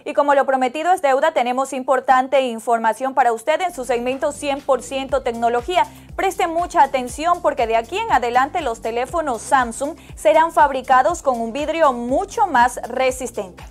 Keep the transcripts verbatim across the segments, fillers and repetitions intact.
Y como lo prometido es deuda, tenemos importante información para usted en su segmento cien por ciento tecnología. Preste mucha atención porque de aquí en adelante los teléfonos Samsung serán fabricados con un vidrio mucho más resistente.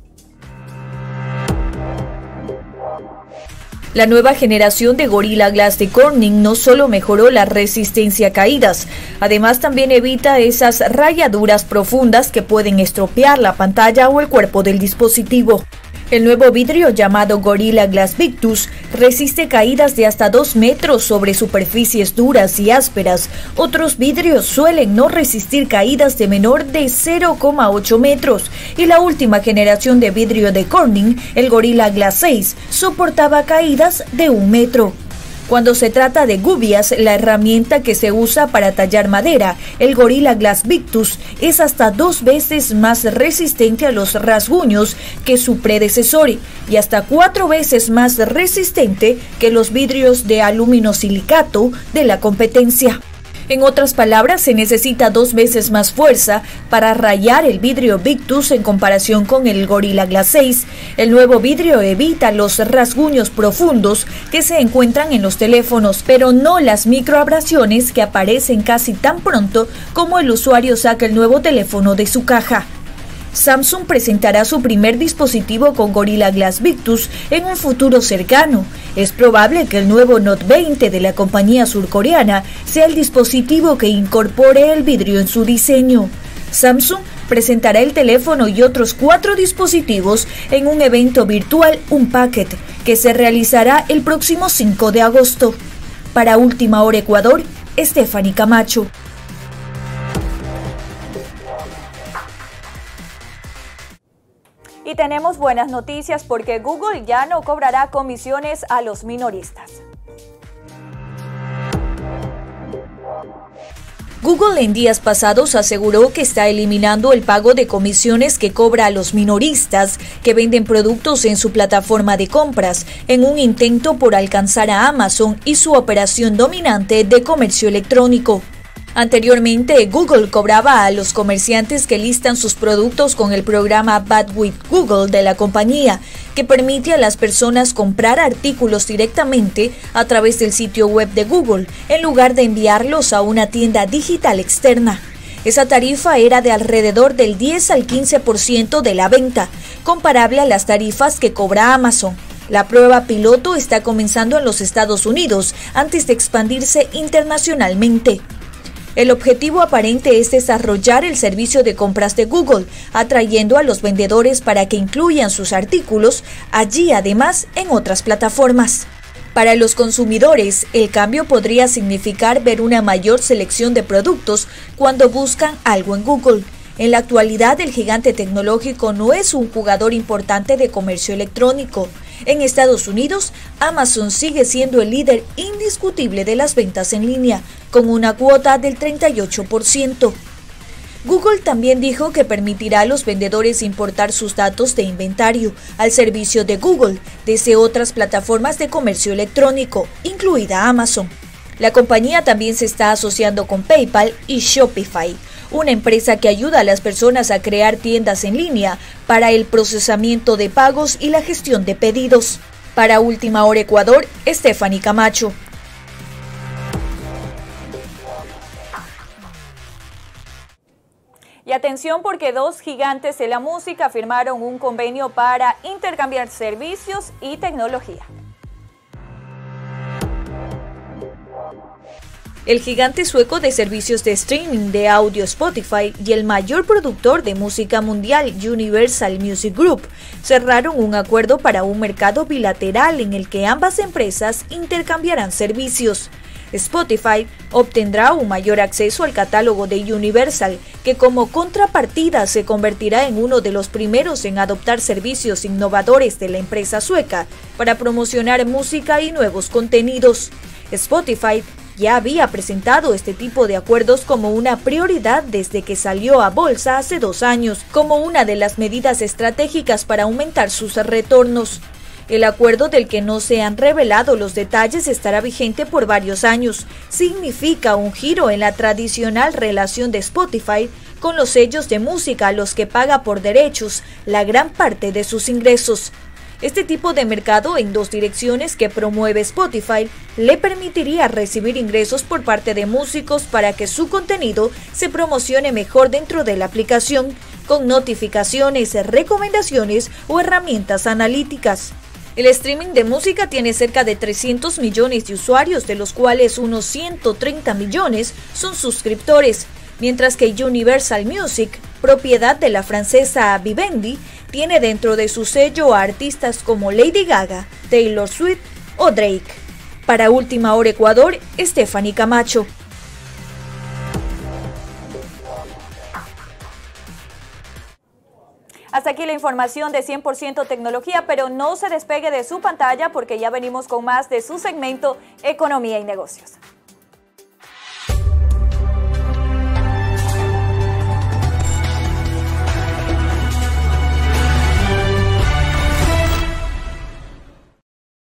La nueva generación de Gorilla Glass de Corning no solo mejoró la resistencia a caídas, además también evita esas rayaduras profundas que pueden estropear la pantalla o el cuerpo del dispositivo. El nuevo vidrio llamado Gorilla Glass Victus resiste caídas de hasta dos metros sobre superficies duras y ásperas. Otros vidrios suelen no resistir caídas de menor de cero coma ocho metros y la última generación de vidrio de Corning, el Gorilla Glass seis, soportaba caídas de un metro. Cuando se trata de gubias, la herramienta que se usa para tallar madera, el Gorilla Glass Victus, es hasta dos veces más resistente a los rasguños que su predecesor y hasta cuatro veces más resistente que los vidrios de aluminosilicato de la competencia. En otras palabras, se necesita dos veces más fuerza para rayar el vidrio Victus en comparación con el Gorilla Glass seis. El nuevo vidrio evita los rasguños profundos que se encuentran en los teléfonos, pero no las microabrasiones que aparecen casi tan pronto como el usuario saca el nuevo teléfono de su caja. Samsung presentará su primer dispositivo con Gorilla Glass Victus en un futuro cercano. Es probable que el nuevo Note veinte de la compañía surcoreana sea el dispositivo que incorpore el vidrio en su diseño. Samsung presentará el teléfono y otros cuatro dispositivos en un evento virtual Unpacked que se realizará el próximo cinco de agosto. Para Última Hora Ecuador, Stephanie Camacho. Y tenemos buenas noticias porque Google ya no cobrará comisiones a los minoristas. Google en días pasados aseguró que está eliminando el pago de comisiones que cobra a los minoristas que venden productos en su plataforma de compras, en un intento por alcanzar a Amazon y su operación dominante de comercio electrónico. Anteriormente, Google cobraba a los comerciantes que listan sus productos con el programa Buy with Google de la compañía, que permite a las personas comprar artículos directamente a través del sitio web de Google, en lugar de enviarlos a una tienda digital externa. Esa tarifa era de alrededor del diez al quince por ciento de la venta, comparable a las tarifas que cobra Amazon. La prueba piloto está comenzando en los Estados Unidos antes de expandirse internacionalmente. El objetivo aparente es desarrollar el servicio de compras de Google, atrayendo a los vendedores para que incluyan sus artículos allí, además en otras plataformas. Para los consumidores, el cambio podría significar ver una mayor selección de productos cuando buscan algo en Google. En la actualidad, el gigante tecnológico no es un jugador importante de comercio electrónico. En Estados Unidos, Amazon sigue siendo el líder indiscutible de las ventas en línea, con una cuota del treinta y ocho por ciento. Google también dijo que permitirá a los vendedores importar sus datos de inventario al servicio de Google desde otras plataformas de comercio electrónico, incluida Amazon. La compañía también se está asociando con PayPal y Shopify, una empresa que ayuda a las personas a crear tiendas en línea para el procesamiento de pagos y la gestión de pedidos. Para Última Hora Ecuador, Stephanie Camacho. Y atención porque dos gigantes de la música firmaron un convenio para intercambiar servicios y tecnología. El gigante sueco de servicios de streaming de audio Spotify y el mayor productor de música mundial Universal Music Group cerraron un acuerdo para un mercado bilateral en el que ambas empresas intercambiarán servicios. Spotify obtendrá un mayor acceso al catálogo de Universal, que como contrapartida se convertirá en uno de los primeros en adoptar servicios innovadores de la empresa sueca para promocionar música y nuevos contenidos. Spotify ya había presentado este tipo de acuerdos como una prioridad desde que salió a bolsa hace dos años, como una de las medidas estratégicas para aumentar sus retornos. El acuerdo del que no se han revelado los detalles estará vigente por varios años. Significa un giro en la tradicional relación de Spotify con los sellos de música a los que paga por derechos la gran parte de sus ingresos. Este tipo de mercado en dos direcciones que promueve Spotify le permitiría recibir ingresos por parte de músicos para que su contenido se promocione mejor dentro de la aplicación, con notificaciones, recomendaciones o herramientas analíticas. El streaming de música tiene cerca de trescientos millones de usuarios, de los cuales unos ciento treinta millones son suscriptores, mientras que Universal Music, propiedad de la francesa Vivendi, tiene dentro de su sello a artistas como Lady Gaga, Taylor Swift o Drake. Para Última Hora Ecuador, Stephanie Camacho. Hasta aquí la información de cien por ciento Tecnología, pero no se despegue de su pantalla porque ya venimos con más de su segmento Economía y Negocios.